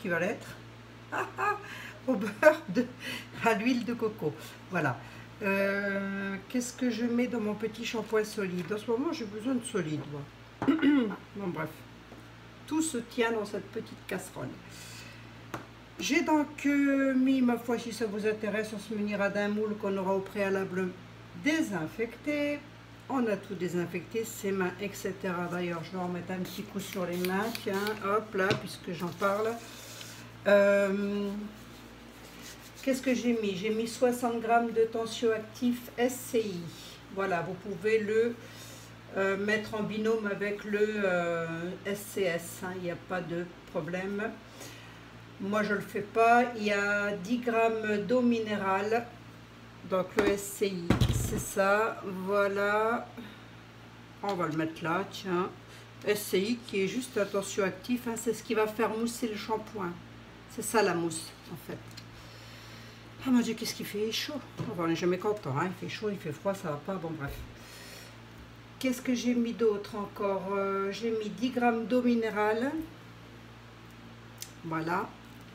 tu vas l'être. Au beurre à l'huile de coco. Voilà. Qu'est-ce que je mets dans mon petit shampoing solide? En ce moment, j'ai besoin de solide, moi. Bon, bref. Tout se tient dans cette petite casserole. J'ai donc mis, ma foi, si ça vous intéresse, on se munira d'un moule qu'on aura au préalable désinfecté. On a tout désinfecté, ses mains, etc. D'ailleurs, je vais en mettre un petit coup sur les mains. Tiens, hop là, puisque j'en parle. Qu'est-ce que j'ai mis? J'ai mis 60 grammes de tensioactif SCI. Voilà, vous pouvez le mettre en binôme avec le SCS. Hein, il n'y a pas de problème. Moi, je ne le fais pas. Il y a 10 grammes d'eau minérale. Donc, le SCI, c'est ça. Voilà. On va le mettre là, tiens. SCI qui est juste un tensioactif. Hein, c'est ce qui va faire mousser le shampoing. C'est ça la mousse, en fait. Ah mon Dieu, qu'est-ce qu'il fait chaud. Enfin, on n'est jamais content. Hein. Il fait chaud, il fait froid, ça va pas. Bon, bref. Qu'est-ce que j'ai mis d'autre encore? J'ai mis 10 grammes d'eau minérale. Voilà.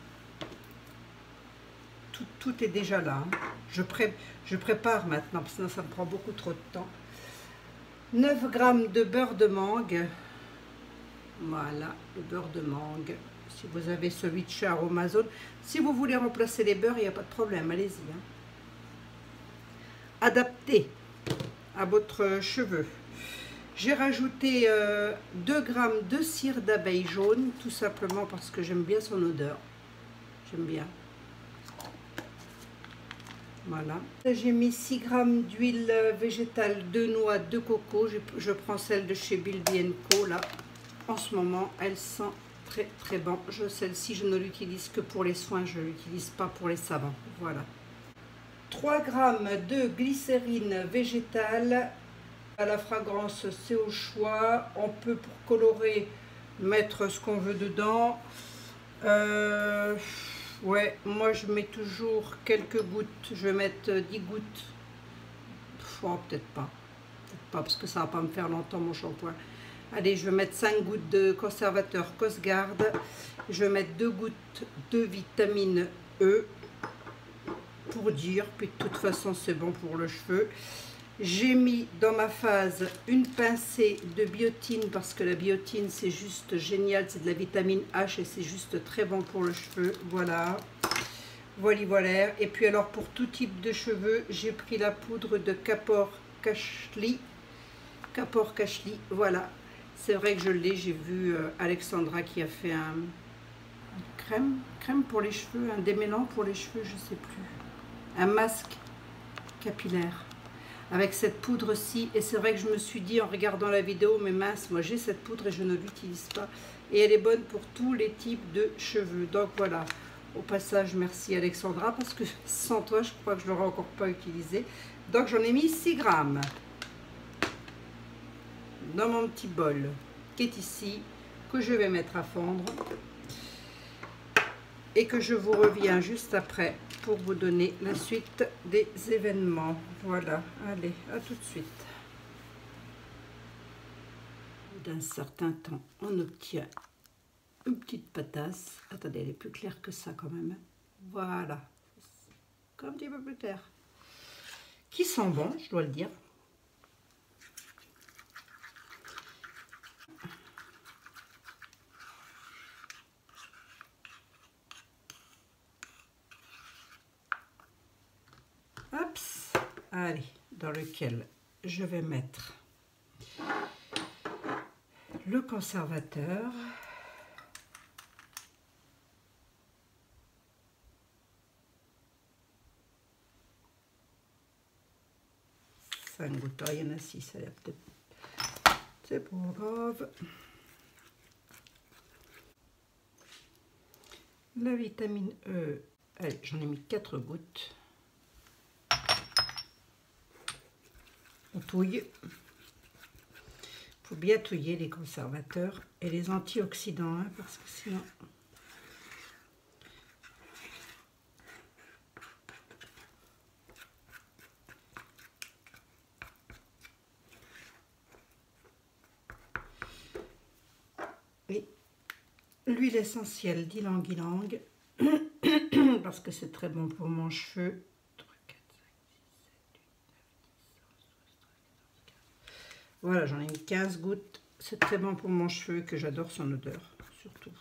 Tout est déjà là. Hein. Je prépare maintenant, parce que sinon ça me prend beaucoup trop de temps. 9 grammes de beurre de mangue. Voilà, le beurre de mangue. Si vous avez celui de chez Aromazone. Si vous voulez remplacer les beurres, il n'y a pas de problème, allez-y. Hein. Adapté à votre cheveu. J'ai rajouté 2 grammes de cire d'abeille jaune, tout simplement parce que j'aime bien son odeur. J'aime bien. Voilà. J'ai mis 6 grammes d'huile végétale de noix de coco. Je prends celle de chez Bilby & Co. Là, en ce moment, elle sent très très bon. Celle-ci, je ne l'utilise que pour les soins. Je ne l'utilise pas pour les savons. Voilà. 3 grammes de glycérine végétale. À la fragrance, c'est au choix. On peut, pour colorer, mettre ce qu'on veut dedans. Ouais, moi je mets toujours quelques gouttes. Je vais mettre 10 gouttes. Oh, peut-être pas. Peut-être pas, parce que ça va pas me faire longtemps mon shampoing. Allez, je vais mettre 5 gouttes de conservateur Cosgard. Je vais mettre 2 gouttes de vitamine E. Pour dire, puis de toute façon c'est bon pour le cheveu. J'ai mis dans ma phase une pincée de biotine parce que la biotine c'est juste génial, c'est de la vitamine H et c'est juste très bon pour le cheveu. Voilà, voilà. Et puis alors pour tout type de cheveux, j'ai pris la poudre de Kapor Kashli. Voilà. C'est vrai que je l'ai, j'ai vu Alexandra qui a fait une crème pour les cheveux, un démêlant pour les cheveux, je sais plus. Un masque capillaire. Avec cette poudre-ci, et c'est vrai que je me suis dit en regardant la vidéo, mais mince, moi j'ai cette poudre et je ne l'utilise pas. Et elle est bonne pour tous les types de cheveux. Donc voilà, au passage, merci Alexandra, parce que sans toi, je crois que je ne l'aurais encore pas utilisé. Donc j'en ai mis 6 grammes dans mon petit bol qui est ici, que je vais mettre à fondre. Et que je vous reviens juste après pour vous donner la suite des événements. Voilà, allez, à tout de suite. D'un certain temps, on obtient une petite patasse. Attendez, elle est plus claire que ça quand même. Voilà, un petit peu plus clair. Qui sent bon, je dois le dire. Hop, allez, dans lequel je vais mettre le conservateur. Un goutte, il y en a 6, elle a peut-être. C'est pas grave. La vitamine E, allez, j'en ai mis 4 gouttes. On touille. Il faut bien touiller les conservateurs et les antioxydants, hein, parce que sinon... Et l'huile essentielle d'ylang-ylang parce que c'est très bon pour mon cheveu. 3, 4, 5, 6, 7, 8, 9, 10, 11, 12, 13, 14, 15. Voilà, j'en ai mis 15 gouttes. C'est très bon pour mon cheveu, que j'adore son odeur, surtout.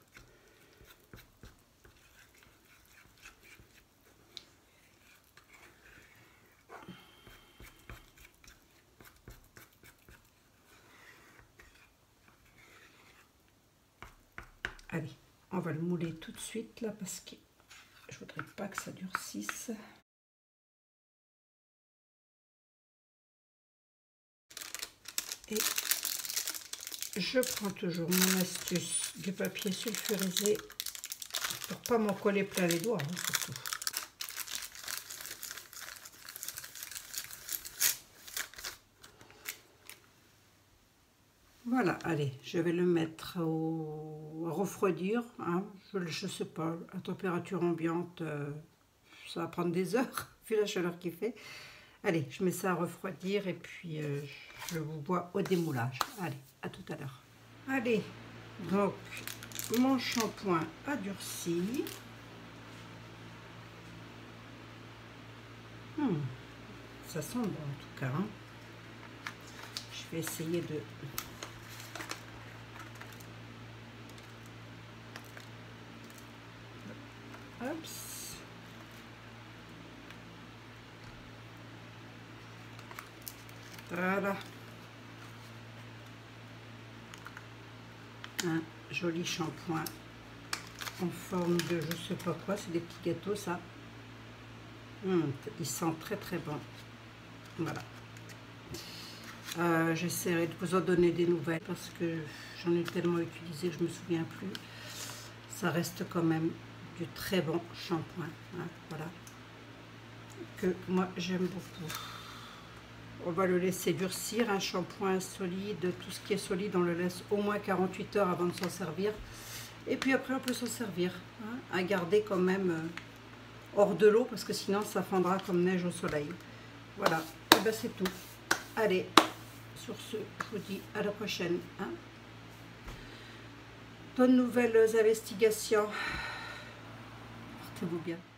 Allez, on va le mouler tout de suite là parce que je voudrais pas que ça durcisse. Et je prends toujours mon astuce du papier sulfurisé pour pas m'en coller plein les doigts, hein, surtout. Voilà, allez, je vais le mettre à refroidir, hein, je sais pas, à température ambiante, ça va prendre des heures, vu la chaleur qu'il fait. Allez, je mets ça à refroidir et puis je vous vois au démoulage. Allez, à tout à l'heure. Allez, donc mon shampoing a durci. Ça sent bon en tout cas. Hein. Je vais essayer de... Oups. Voilà. Un joli shampoing en forme de je sais pas quoi, c'est des petits gâteaux ça. Il sent très très bon. Voilà. J'essaierai de vous en donner des nouvelles parce que j'en ai tellement utilisé que je me souviens plus. Ça reste quand même du très bon shampoing. Hein, voilà. Que moi j'aime beaucoup. On va le laisser durcir. Un shampoing solide, tout ce qui est solide, on le laisse au moins 48 heures avant de s'en servir. Et puis après on peut s'en servir. Hein, à garder quand même hors de l'eau parce que sinon ça fendra comme neige au soleil. Voilà. Et ben c'est tout. Allez. Sur ce, je vous dis à la prochaine. Hein. Bonnes nouvelles investigations. Portez-vous bien.